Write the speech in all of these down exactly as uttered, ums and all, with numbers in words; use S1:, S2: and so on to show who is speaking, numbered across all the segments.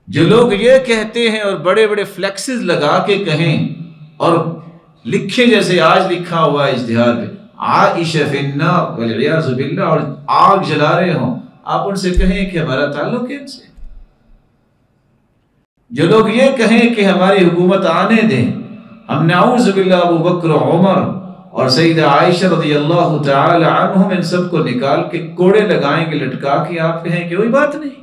S1: جو لوگ یہ کہتے ہیں اور بڑے بڑے فلیکسز لگا کے کہیں اور لکھے جیسے آج لکھا ہوا ہے اشتہار پہ عائشہ فی النار والعیاذ باللہ اور آگ جلا رہے ہوں، آپ ان سے کہیں کہ ہمارا تعلق ہے ان سے؟ جو لوگ یہ کہیں کہ ہماری حکومت آنے دیں، ہم نعوذ باللہ ابو بکر و عمر اور سیدہ عائشہ رضی اللہ تعالی عنہم ان سب کو نکال کے کوڑے لگائیں گے لٹکا کے، آپ کہیں کہ کوئی بات نہیں،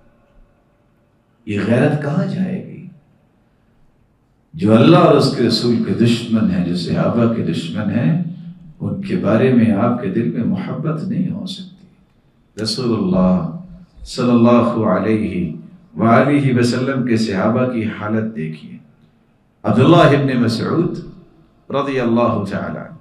S1: یہ غیرت کہاں جائے گی؟ جو اللہ اور اس کے رسول کے دشمن ہیں، جو صحابہ کے دشمن ہیں، ان کے بارے میں آپ کے دل میں محبت نہیں ہو سکتی۔ رسول اللہ صلی اللہ علیہ وآلہ وسلم کے صحابہ کی حالت دیکھیے۔ عبداللہ ابن مسعود رضی اللہ تعالی عنہ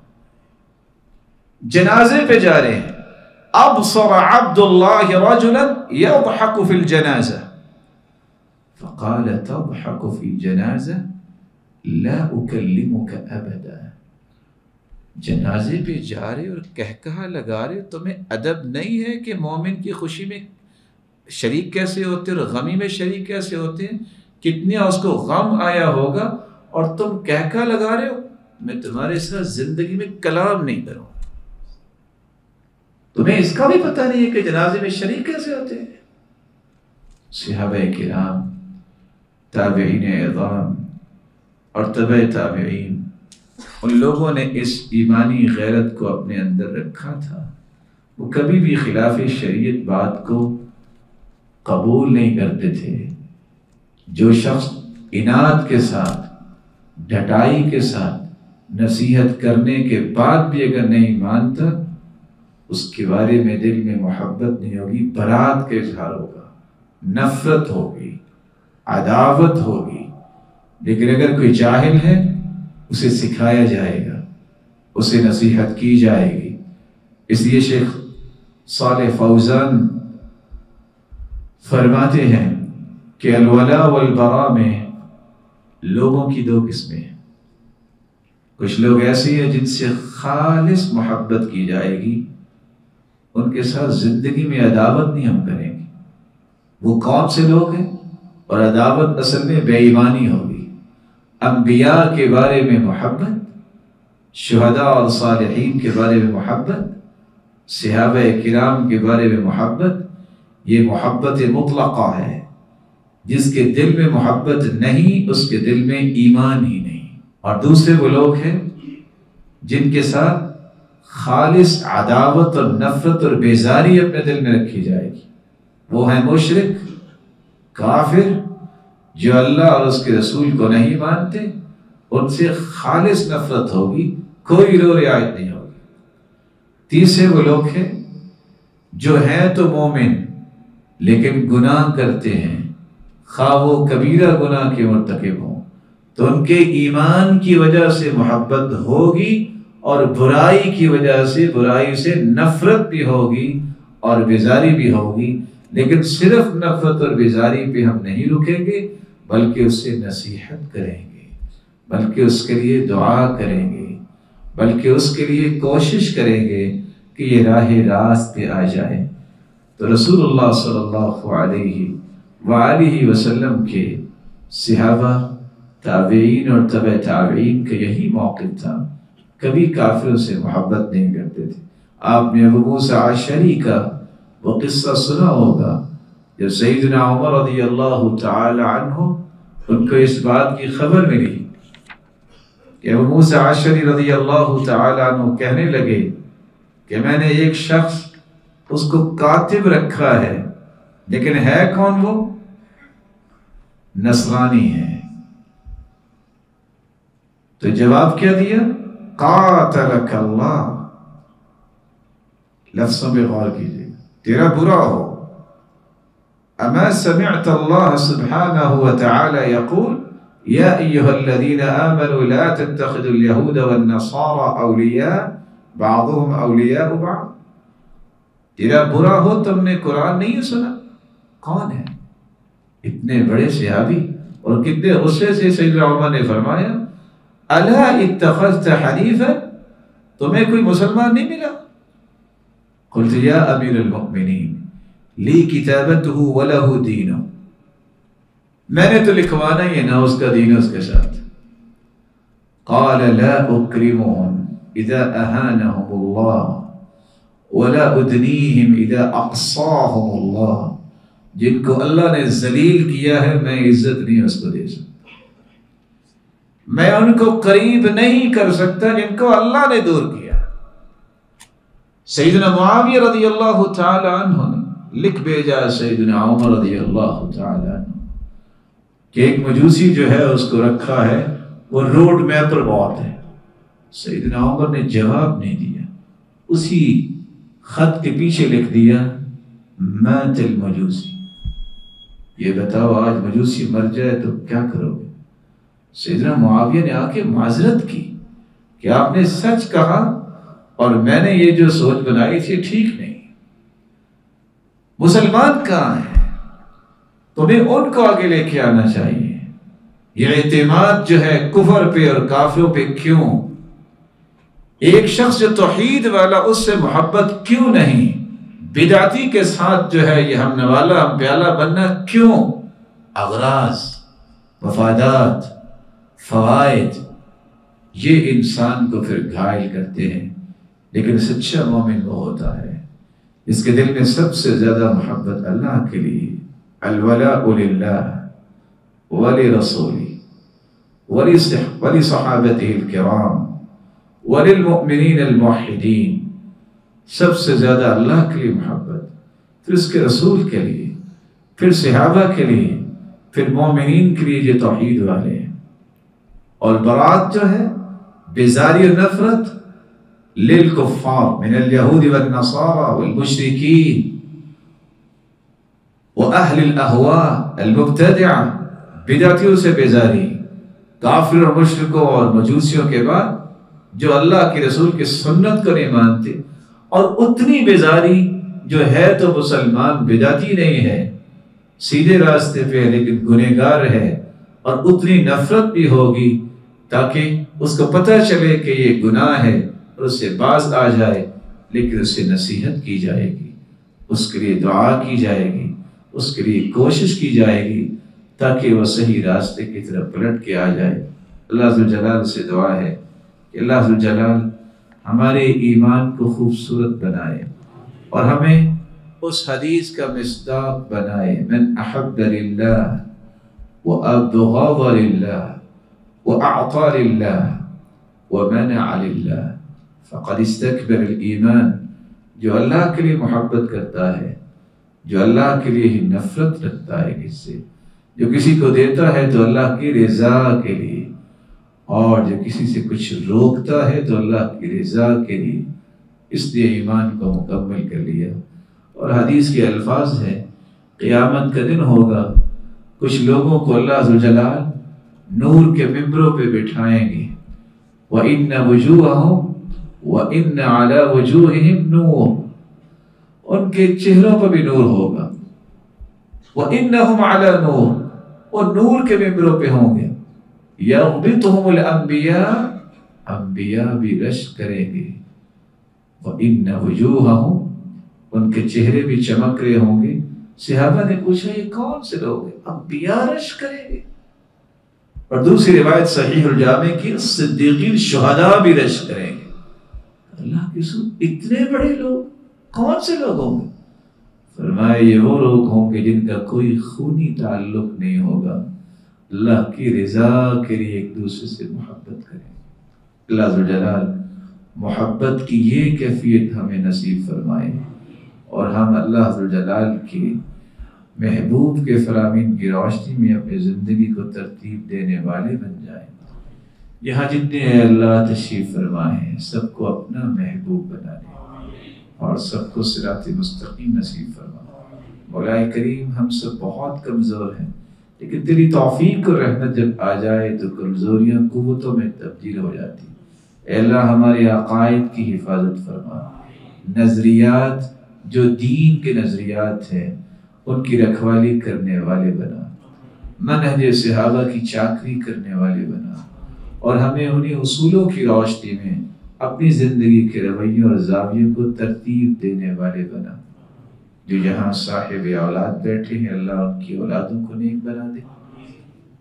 S1: جنازے پہ جا رہے ہیں، ابصر عبداللہ رجلا يضحك في الجنازہ فقال تضحك في جنازہ لا اکلمک ابدا۔ جنازے پہ جا رہے اور کہکہا لگا رہے، تمہیں ادب نہیں ہے کہ مومن کی خوشی میں شریک کیسے ہوتے اور غمی میں شریک کیسے ہوتے ہیں؟ کتنا اس کو غم آیا ہوگا اور تم کہکہا لگا رہے ہو میں تمہارے ساتھ زندگی میں کلام نہیں کروں۔ تمہیں اس کا بھی پتہ نہیں ہے کہ جنازے میں شریک کیسے ہوتے ہیں؟ صحابہ کرام، تابعین اعظام اور تبع تابعین، ان لوگوں نے اس ایمانی غیرت کو اپنے اندر رکھا تھا۔ وہ کبھی بھی خلاف شریعت بات کو قبول نہیں کرتے تھے۔ جو شخص اناد کے ساتھ، ڈٹائی کے ساتھ نصیحت کرنے کے بعد بھی اگر نہیں مانتا، اس کے بارے میں دل میں محبت نہیں ہوگی، برات کا اظہار ہوگا، نفرت ہوگی، عداوت ہوگی۔ لیکن اگر کوئی جاہل ہے، اسے سکھایا جائے گا، اسے نصیحت کی جائے گی۔ اس لیے شیخ صالح فوزان فرماتے ہیں کہ الولاء والبراء میں لوگوں کی دو قسمیں ہیں۔ کچھ لوگ ایسے ہیں جن سے خالص محبت کی جائے گی، ان کے ساتھ زندگی میں عداوت نہیں ہم کریں گے۔ وہ کون سے لوگ ہیں؟ اور عداوت اصل میں بے ایمانی ہوگی۔ انبیاء کے بارے میں محبت، شہداء اور صالحین کے بارے میں محبت، صحابہ کرام کے بارے میں محبت، یہ محبت مطلقہ ہے۔ جس کے دل میں محبت نہیں، اس کے دل میں ایمان ہی نہیں۔ اور دوسرے وہ لوگ ہیں جن کے ساتھ خالص عداوت اور نفرت اور بیزاری اپنے دل میں رکھی جائے گی۔ وہ ہیں مشرک، کافر، جو اللہ اور اس کے رسول کو نہیں مانتے، ان سے خالص نفرت ہوگی، کوئی رو رعایت نہیں ہوگی۔ تیسرے وہ لوگ ہیں جو ہیں تو مومن لیکن گناہ کرتے ہیں، خواہ وہ کبیرہ گناہ کے مرتکب ہوں، تو ان کے ایمان کی وجہ سے محبت ہوگی اور برائی کی وجہ سے برائی سے نفرت بھی ہوگی اور بیزاری بھی ہوگی۔ لیکن صرف نفرت اور بیزاری پہ ہم نہیں رکیں گے، بلکہ اس سے نصیحت کریں گے، بلکہ اس کے لیے دعا کریں گے، بلکہ اس کے لیے کوشش کریں گے کہ یہ راہ راست پہ آ جائے۔ تو رسول اللہ صلی اللہ علیہ وآلہ وسلم کے صحابہ، تابعین اور تبع تابعین کا یہی موقف تھا، کبھی کافروں سے محبت نہیں کرتے تھے۔ آپ نے ابو موسیٰ اشعری کا وہ قصہ سنا ہوگا، جب سیدنا عمر رضی اللہ تعالی عنہ ان کو اس بات کی خبر ملی کہ ابو موسیٰ اشعری رضی اللہ تعالی عنہ کہنے لگے کہ میں نے ایک شخص اس کو کاتب رکھا ہے، لیکن ہے کون؟ وہ نصرانی ہے۔ تو جواب کیا دیا؟ قاتلک اللہ۔ لفظوں پہ غور کیجیے، تیرا برا ہو۔ اما سمعت اللہ سبحانہ وتعالی یقول یا ایہا الذین آمنوا لا تتخذوا اليہود والنصارى اولیاء بعضهم اولیاء بعض۔ تیرا برا ہو، تم نے قرآن نہیں سنا؟ کون ہے؟ اتنے بڑے صحابی، اور کتنے غصے سے سیدنا عمر نے فرمایا الا اتخذت حنیفا، تمہیں کوئی مسلمان نہیں ملا؟ قلت یا امیر المؤمنین لی کتابته وله دینه، میں نے تو لکھوانا ہی ہے نا اس کا دین اس کے ساتھ. قال لا اکرمهم اذا اهانهم اللہ ولا ادنیهم اذا اقصاهم اللہ. جن کو اللہ نے ذلیل کیا ہے میں عزت نہیں اس کو دے سکتا، میں ان کو قریب نہیں کر سکتا جن کو اللہ نے دور کیا. سیدنا معاویہ رضی اللہ تعالی عنہ نے لکھ بھیجا سیدنا عمر رضی اللہ تعالی عنہ کہ ایک مجوسی جو ہے اس کو رکھا ہے، وہ روڈ میپ پر بہت ہے. سیدنا عمر نے جواب نہیں دیا، اسی خط کے پیچھے لکھ دیا مات المجوسی. یہ بتاؤ آج مجوسی مر جائے تو کیا کرو گے؟ سیدنا معاویہ نے آ کے معذرت کی کہ آپ نے سچ کہا اور میں نے یہ جو سوچ بنائی تھی ٹھیک نہیں. مسلمان کہاں ہیں؟ تمہیں ان کو آگے لے کے آنا چاہیے. یہ اعتماد جو ہے کفر پہ اور کافروں پہ کیوں؟ ایک شخص جو توحید والا اس سے محبت کیوں نہیں؟ بدعتی کے ساتھ جو ہے یہ ہم نوالا ہم پیالہ بننا کیوں؟ اغراض، مفادات، فوائد، یہ انسان کو پھر گھائل کرتے ہیں. لیکن سچا مومن وہ ہوتا ہے اس کے دل میں سب سے زیادہ محبت اللہ کے لیے. الولاء للہ ولرسولہ ولصحابتہ الکرام وللمؤمنین الموحدین. سب سے زیادہ اللہ کے لیے محبت، پھر اس کے رسول کے لیے، پھر صحابہ کے لیے، پھر مومنین کے لیے جو توحید والے ہیں. اور برات جو ہے بیزاری و نفرت للکفار من الیہود والنصارى والمشرکین واہل الاہواء المبتدعہ. بدعتیوں سے بیزاری، کافر اور مشرکوں اور مجوسیوں کے بعد جو اللہ کے رسول کی سنت کو نہیں مانتے. اور اتنی بیزاری جو ہے تو مسلمان بدعتی نہیں ہے، سیدھے راستے پہ لیکن گنہگار ہے. اور اتنی نفرت بھی ہوگی تاکہ اس کو پتہ چلے کہ یہ گناہ ہے اور اس سے باز آ جائے، لیکن اس سے نصیحت کی جائے گی، اس کے لیے دعا کی جائے گی، اس کے لیے کوشش کی جائے گی تاکہ وہ صحیح راستے کی طرف پلٹ کے آ جائے. اللہ ذوالجلال سے دعا ہے کہ اللہ ذوالجلال ہمارے ایمان کو خوبصورت بنائے اور ہمیں اس حدیث کا مصداق بنائے. من احب للہ وابغض للہ واعطى للہ ومنع للہ فقد استکبر الایمان. جو اللہ کے لیے محبت کرتا ہے، جو اللہ کے لیے ہی نفرت رکھتا ہے کس سے، جو کسی کو دیتا ہے تو اللہ کی رضا کے لیے، اور جو کسی سے کچھ روکتا ہے تو اللہ کی رضا کے لیے، اس لیے ایمان کو مکمل کر لیا. اور حدیث کے الفاظ ہے قیامت کا دن ہوگا، کچھ لوگوں کو اللہ ذوالجلال نور کے ممبروں پہ بٹھائیں گے. وَإِنَّ وُجُوهَهُمْ وَإِنَّ عَلَى وُجُوهِهِمْ نُورٌ. ان کے چہروں پر بھی نور ہوگا. وَإِنَّهُمْ عَلَى نُورٌ، وہ نور کے ممبروں پہ ہوں گے. يَغْبِطُهُمُ الْأَنْبِيَاءُ، انبیاء بھی رشک کریں گے. وَإِنَّ وُجُوهَهُمْ، ان کے چہرے بھی چمک رہے ہوں گے. صحابہ نے پوچھا یہ کون سے لوگ ہیں؟ انبیاء رشک کریں گے. اور دوسری روایت صحیح الجامع کی صدیقین شہداء بھی رشک کریں گے. اللہ کے رسول اتنے بڑے لوگ کون سے لوگ ہوں گے؟ فرمایا یہ وہ لوگ ہوں گے جن کا کوئی خونی تعلق نہیں ہوگا، اللہ کی رضا کے لیے ایک دوسرے سے محبت کریں. اللہ ذوالجلال محبت کی یہ کیفیت ہمیں نصیب فرمائے اور ہم اللہ ذوالجلال کی محبوب کے فرامین کی روشنی میں اپنی زندگی کو ترتیب دینے والے بن جائیں. یہاں جتنے اللہ تشریف فرمائے ہیں سب کو اپنا محبوب بنا دے اور سب کو صراط مستقیم نصیب فرما. مولا کریم ہم سب بہت کمزور ہیں، لیکن تیری توفیق اور رحمت جب آ جائے تو کمزوریاں قوتوں میں تبدیل ہو جاتی. اے اللہ ہمارے عقائد کی حفاظت فرما، نظریات جو دین کے نظریات ہیں ان کی رکھوالی کرنے والے بنا، منہج صحابہ کی چاکری کرنے والے بنا، اور ہمیں انہی اصولوں کی روشنی میں اپنی زندگی کے رویوں اور زاویوں کو ترتیب دینے والے بنا. جو یہاں صاحب اولاد بیٹھے ہیں اللہ ان کی اولادوں کو نیک بنا دے،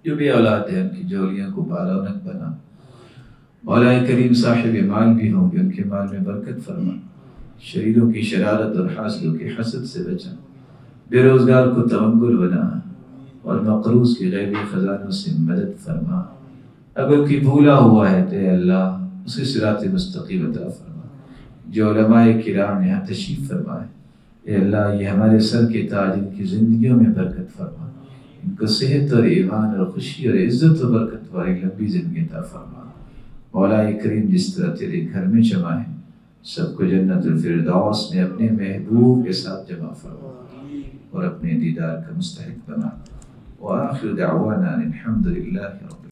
S1: جو بھی اولاد ہیں ان کی جولیاں کو بالونق بنا. مولا کریم صاحب مال بھی ہوں گے، ان کے مال میں برکت فرما. شریروں کی شرارت اور حاسدوں کے حسد سے بچا. بے روزگار کو توکل بنا اور مقروض کے غیبی خزانوں سے مدد فرما. اگر کوئی بھولا ہوا ہے تو اے اللہ اسے صراط مستقیم عطا فرما. جو علماء کرام یہاں تشریف فرمائے اے اللہ یہ ہمارے سر کے تاج، ان کی زندگیوں میں برکت فرما. ان کو صحت اور ایمان اور خوشی اور عزت و برکت والی لمبی زندگی عطا فرما. مولا کریم جس طرح تیرے گھر میں جمع ہیں سب کو جنت الفردوس میں اپنے محبوب کے ساتھ جمع فرما اور اپنے دیدار کا مستحق بنا. وآخر دعوانا الحمد للہ رب